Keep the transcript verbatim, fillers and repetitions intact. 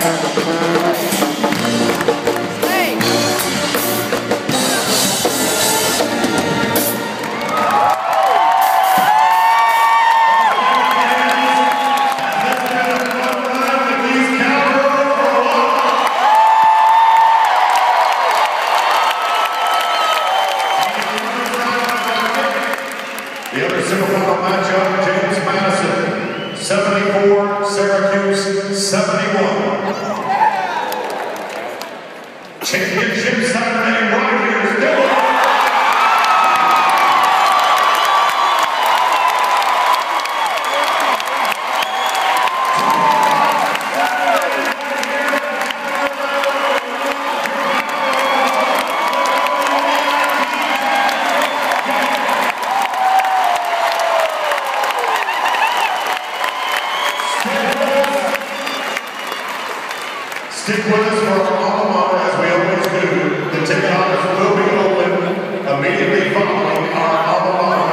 The other semifinal matchup, James Madison, seventy-four, Syracuse, seventy-one. Championship Saturday, right here, still. Stick with us for our alma mater as we always do. The ticket office will be open immediately following our alma mater.